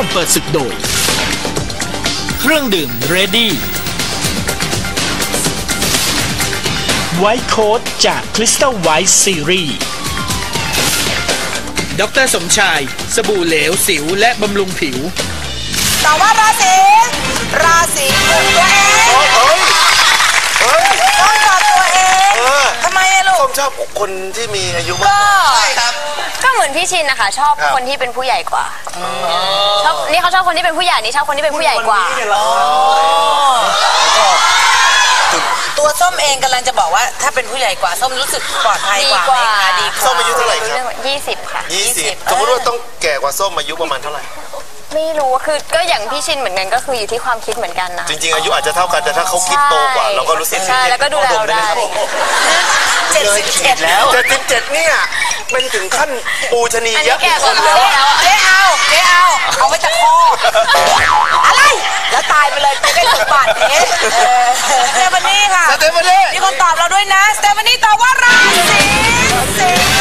เปิดศึกโดยเครื่องดื่มเรดี้ไวท์โค้ดจากคริสตัลไวท์ซีรีส์ดร.สมชายสบู่เหลวสิวและบำรุงผิวแต่ว่าราศีตัวเองต้องตอบตัวเองทำไมอะลูกส้มชอบคนที่มีอายุมากใช่ครับก็เหมือนพี่ชินนะคะชอบคนที่เป็นผู้ใหญ่กว่าชอบนี่เขาชอบคนที่เป็นผู้ใหญ่นี่ชอบคนที่เป็นผู้ใหญ่กว่าตัวส้มเองกำลังจะบอกว่าถ้าเป็นผู้ใหญ่กว่าส้มรู้สึกปลอดภัยกว่าไหมคะดีกว่าส้มอายุเท่าไหร่ครับ 20ค่ะ 20สมมติว่าต้องแก่กว่าส้มอายุประมาณเท่าไหร่ไม่รู้คือก็อย่างพี่ชินเหมือนกันก็คืออยู่ที่ความคิดเหมือนกันนะจริงๆอายุอาจจะเท่ากันแต่ถ้าเขาคิดโตกว่าเราก็รู้สึกใช่แล้วก็ดูแลเราได้ 77แล้ว 77เนี่ยเป็นถึงขั้นปูชนียบุคคลแล้วเจ๊เอาไว้จะคออะไรแล้วตายไปเลยจะได้สมบัตินี้สเตฟานี่ค่ะมีคนตอบเราด้วยนะสเตฟานี่ตอบว่าราศีสิงห์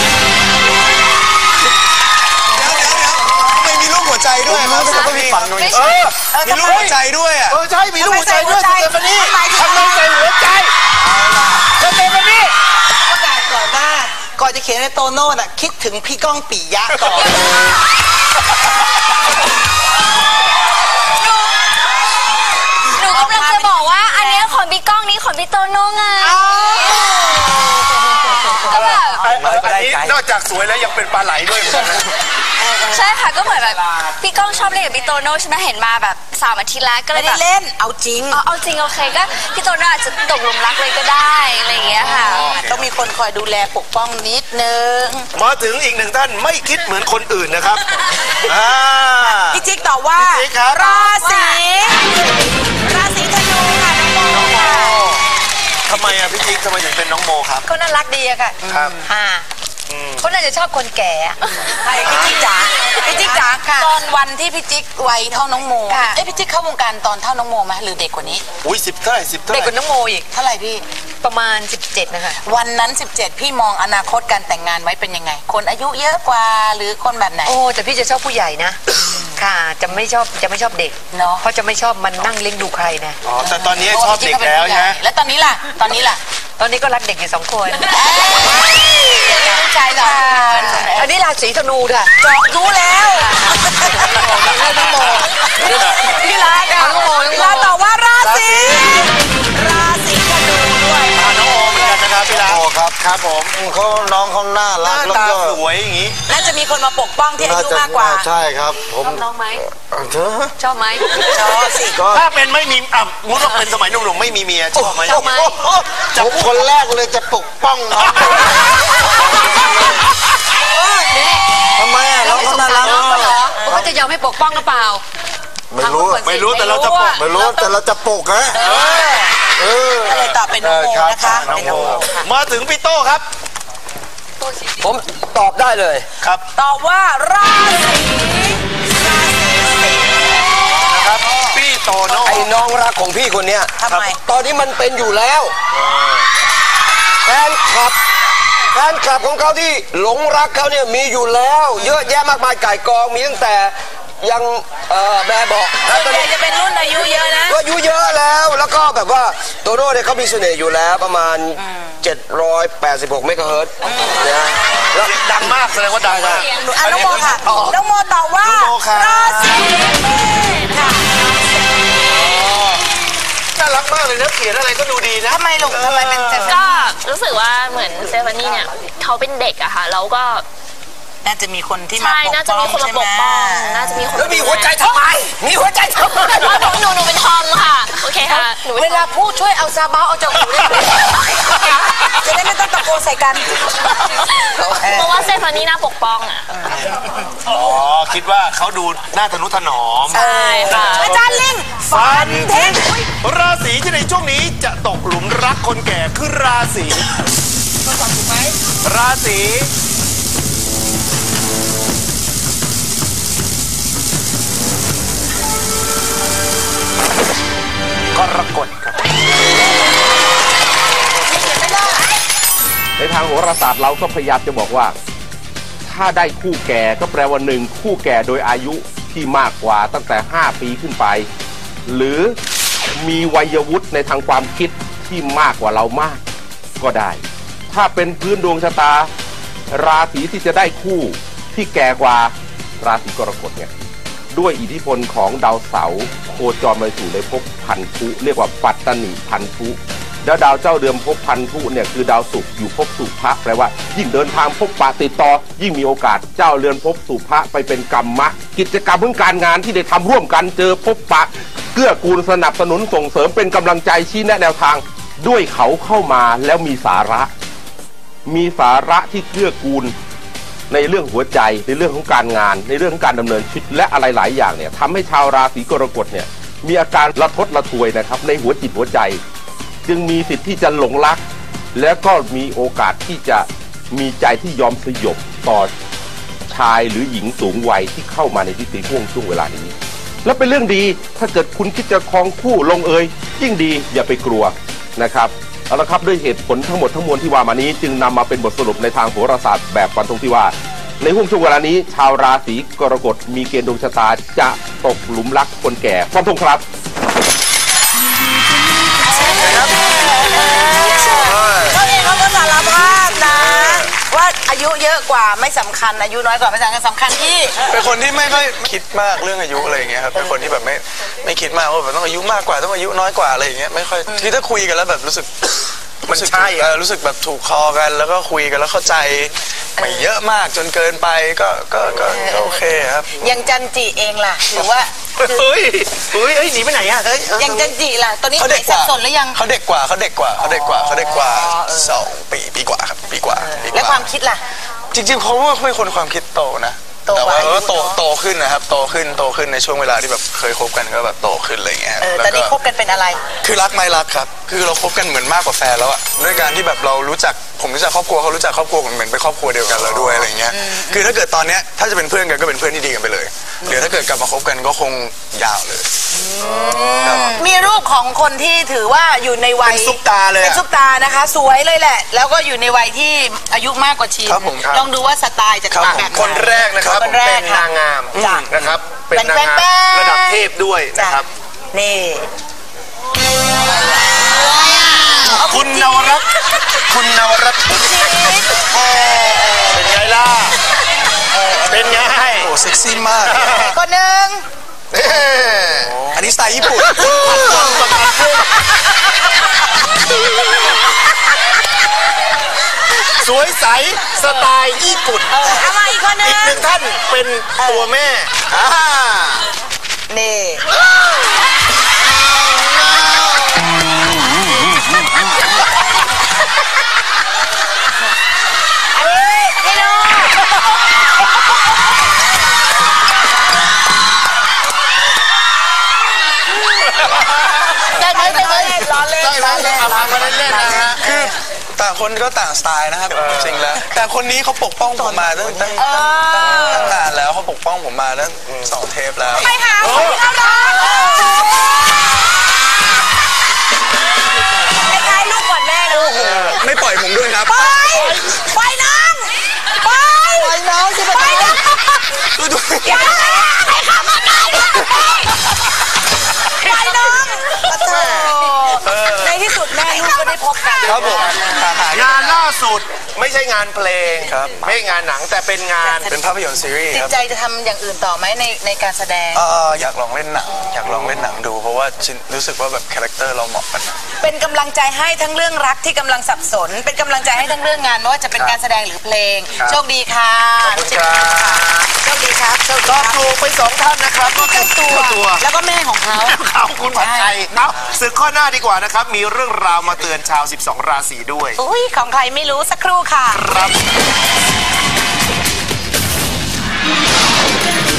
มีลูกหัวใจด้วยครับต้องมีฝันหน่อยมีลูกหัวใจด้วยอ่ะใช่มีลูกหัวใจด้วยสเตฟานี่ทำไมใจหัวใจสเตฟานี่ประกาศก่อนว่าก่อนจะเขียนในโตโน่น่ะคิดถึงพี่ก้องปิยะก่อนหนูกำลังจะบอกว่าอันนี้ของพี่ก้องนี้ของพี่โตโน่ไงก็แบบนอกจากสวยแล้วยังเป็นปลาไหลด้วยใช่ค่ะก็เหมือนแบบพี่ก้องชอบเล่นกับพี่โตโน่ใช่ไหมเห็นมาแบบ3 อาทิตย์แล้วก็เลยแบบเล่นเอาจริงเอาจริงโอเคก็พี่โตโน่อาจจะตกหลุมรักเลยก็ได้อะไรอย่างเงี้ยค่ะต้องมีคนคอยดูแลปกป้องนิดนึงมาถึงอีกหนึ่งท่านไม่คิดเหมือนคนอื่นนะครับพี่จิ๊กตอบว่าราศีธนูค่ะน้องโมค่ะทำไมอะพี่จิ๊กทำไมถึงเป็นน้องโมครับเขาน่ารักดีอะค่ะครับเขาน่าจะชอบคนแก่ใช่พี่จิ๊กจ๋าค่ะตอนวันที่พี่จิ๊กวัยเท่าน้องโมพี่จิ๊กเข้าวงการตอนเท่าน้องโมไหมหรือเด็กกว่านี้อุ้ย10 เท่าไหร่10 เท่าไหร่เด็กกว่าน้องโมอีกเท่าไหร่พี่ประมาณ17นะคะวันนั้น17พี่มองอนาคตการแต่งงานไว้เป็นยังไงคนอายุเยอะกว่าหรือคนแบบไหนโอ้แต่พี่จะชอบผู้ใหญ่นะค่ะจะไม่ชอบเด็กเนาะเพราะจะไม่ชอบมันนั่งเลี้ยงดูใครนะอ๋อแต่ตอนนี้ชอบเด็กแล้วใช่ไหมแล้วตอนนี้ล่ะตอนนี้ก็รักเด็กอยู่2 คนผู้ชายเหรออันนี้ราศีธนูค่ะเจาะรู้แล้วน้องโมพี่รักน้องโมตอบว่าราศีธนูด้วยน้องโมเหมือนกันนะครับพี่รักครับผมน้องเขาน่ารักแล้วก็สวยอย่างนี้น่าจะมีคนมาปกป้องที่อายุมากกว่าใช่ครับผมชอบน้องไหมชอบไหมชอบสิถ้าเป็นไม่มีมุดเป็นสมัยหนุ่มๆไม่มีเมียชอบไหมผมคนแรกเลยจะปกป้องน้องทำไมอ่ะน้องเขาน่ารักเขาจะยอมให้ปกป้องหรือเปล่าไม่รู้แต่เราจะปกไม่รู้แต่เราจะปกนะก็เลยตอบเป็นน้องโมนะคะเป็นน้องโมมาถึงพี่โต้ครับผมตอบได้เลยครับตอบว่าราศีนะครับพี่โตโน่ไอ้น้องรักของพี่คนเนี้ยทำไมตอนนี้มันเป็นอยู่แล้วแฟนคลับของเขาที่หลงรักเขาเนี่ยมีอยู่แล้วเยอะแยะมากมายก่ายกองมีตั้งแต่ยังแม่บอกส่วนใหญ่จะเป็นรุ่นอายุเยอะนะอายุเยอะแล้วก็แบบว่าโตโน่เนี่ยเขามีเสน่ห์อยู่แล้วประมาณ786 เมกะเฮิรตซ์นะแล้วดังมากแสดงว่าดังมากน้องโมค่ะน้องโมตอบว่าราศีเมษค่ะน่ารักมากเลยนะเขียนอะไรก็ดูดีนะทำไมลูกทำไมเป็นก็รู้สึกว่าเหมือนสเตฟานี่เนี่ยเขาเป็นเด็กอะค่ะแล้วก็น่าจะมีคนที่มาปกป้องน่าจะมีคนมาปกป้องน่าจะมีคนแล้วมีหัวใจทำไมมีหัวใจทำไมหนูเป็นทอมค่ะโอเคค่ะเวลาพูดช่วยเอาซาบ้าเอาจากหูได้ไหมจะได้ไม่ต้องตะโกนใส่กันเพราะว่าสเตฟานี่น่าปกป้องอ่ะคิดว่าเขาดูน่าทนุถนอมใช่ค่ะอาจารย์ลิงฟันเทงราศีที่ในช่วงนี้จะตกหลุมรักคนแก่คือราศีราศีกรกฎครับในทางโหราศาสตร์เราก็พยายามจะบอกว่าถ้าได้คู่แก่ก็แปลว่า1คู่แก่โดยอายุที่ที่มากกว่าตั้งแต่5 ปีขึ้นไปหรือมีวัยวุฒิในทางความคิดที่มากกว่าเรามากก็ได้ถ้าเป็นพื้นดวงชะตาราศีที่จะได้คู่ที่แก่กว่าราศีกรกฎเนี่ยด้วยอิทธิพลของดาวเสาร์โคจรมาสู่ในภพพันธุเรียกว่าปัตตนิพันธุแล้วดาวเจ้าเดือนภพพันธุเนี่ยคือดาวศุกร์อยู่ภพสุภะแปลว่ายิ่งเดินทางพบปะติดต่อยิ่งมีโอกาสเจ้าเรือนภพสุภะไปเป็นกรรมะกิจกรรมเรื่องการงานที่ได้ทำร่วมกันเจอพบปะเกื้อกูลสนับสนุนส่งเสริมเป็นกำลังใจชี้แนะแนวทางด้วยเขาเข้ามาแล้วมีสาระที่เกื้อกูลในเรื่องหัวใจในเรื่องของการงานในเรื่องของการดำเนินชีวิตและอะไรหลายอย่างเนี่ยทำให้ชาวราศีกรกฎเนี่ยมีอาการระทดระทวยนะครับในหัวจิตหัวใจจึงมีสิทธิ์ที่จะหลงรักและก็มีโอกาสที่จะมีใจที่ยอมสยบต่อชายหรือหญิงสูงวัยที่เข้ามาในที่ช่วงเวลานี้และเป็นเรื่องดีถ้าเกิดคุณคิดจะครองคู่ลงเอยยิ่งดีอย่าไปกลัวนะครับเอาละครับด้วยเหตุผลทั้งหมดทั้งมวลที่ว่ามานี้จึงนำมาเป็นบทสรุปในทางโหราศาสตร์แบบฟันธงที่ว่าในช่วงเวลานี้ชาวราศีกรกฎมีเกณฑ์ดวงชะตาจะตกหลุมรักคนแก่ฟันธงครับเขาเองเขาก็สารภาพนะว่าอายุเยอะกว่าไม่สำคัญอายุน้อยกว่าไม่สำคัญที่เป็นคนที่ไม่ค่อยคิดมากเรื่องอายุอะไรอย่างเงี้ยครับเป็นคนที่แบบไม่คิดมากว่าแบบต้องอายุมากกว่าต้องอายุน้อยกว่าอะไรอย่างเงี้ยไม่ค่อยที่ถ้าคุยกันแล้วแบบรู้สึกมันใช่รู้สึกแบบถูกคอกันแล้วก็คุยกันแล้วเข้าใจไม่เยอะมากจนเกินไปก็โอเคครับยังจันจิเองล่ะหรือว่าเฮ้ยหนีไปไหนอ่ะยังจันจิล่ะตอนนี้เขาเด็กกว่าหรือยังเขาเด็กกว่า2 ปีกว่าครับปีกว่าแล้วความคิดล่ะจริงๆเขาเป็นคนความคิดโตนะแต่ว่าโตขึ้นนะครับโตขึ้นในช่วงเวลาที่แบบเคยคบกันก็แบบโตขึ้นอะไรเงี้ยแต่นี่คบกันเป็นอะไรคือรักไม่รักครับคือเราคบกันเหมือนมากกว่าแฟนแล้วอะด้วยการที่แบบเรารู้จักผมรู้จักครอบครัวเขารู้จักครอบครัวเหมือนเป็นครอบครัวเดียวกันแล้วด้วยอะไรเงี้ยคือถ้าเกิดตอนเนี้ยถ้าจะเป็นเพื่อนกันก็เป็นเพื่อนที่ดีกันไปเลยเดี๋ยวถ้าเกิดกลับมาคบกันก็คงยาวเลยมีรูปของคนที่ถือว่าอยู่ในวัยเป็นซุปตาเลยเป็นซุปตานะคะสวยเลยแหละแล้วก็อยู่ในวัยที่อายุมากกว่าชีลองดูว่าสไตล์จะต่างแบบคนแรกนะครับเป็นนางงามนะครับเป็นนางงามระดับเทพด้วยนะครับนี่คุณนวรัตน์เป็นไงล่ะเป็นไงโอ้เซ็กซี่มากคนหนึ่งอันนี้สไตล์ญี่ปุ่นสวยใสสไตล์ญี่ปุ่นทำไมอีกคนนึงอีกหนึ่งท่านเป็นตัวแม่นี่ได้ไหมล้อเล่นเอามาเล่นนะฮะคือต่างคนก็ต่างสไตล์นะครับจริงแล้วแต่คนนี้เขาปกป้องผมมาตั้งนานแล้วเขาปกป้องผมมาตั้ง2 เทปแล้วไปหาคนที่เขารักไปถ่ายรูปก่อนแม่ลูกไม่ปล่อยผมด้วยครับไปน้องสิไปน้องอย่าให้ข้ามาใกล้ไปน้องในที่สุดแม่ลูกก็ได้พบกันครับผมงานล่าสุดไม่ใช่งานเพลงครับไม่งานหนังแต่เป็นงานเป็นภาพยนตร์ซีรีส์ติดใจจะทำอย่างอื่นต่อไหมในการแสดงอยากลองเล่นหนังดูเพราะว่ารู้สึกว่าแบบคาแรคเตอร์เราเหมาะกันเป็นกำลังใจให้ทั้งเรื่องรักที่กำลังสับสนเป็นกำลังใจให้ทั้งเรื่องงานไม่ว่าจะเป็นการแสดงหรือเพลงโชคดีค่ะขอบคุณครับโชคดีครับรอบตัวไป2 ท่านนะครับก็คือตัวแล้วก็แม่ของเขาคุณผัดไทยเนาะศึกข้อหน้าดีกว่านะครับมีเรื่องราวมาเตือนชาว12 ราศีด้วยอุ้ยของใครไม่รู้สักครู่ค่ะครับ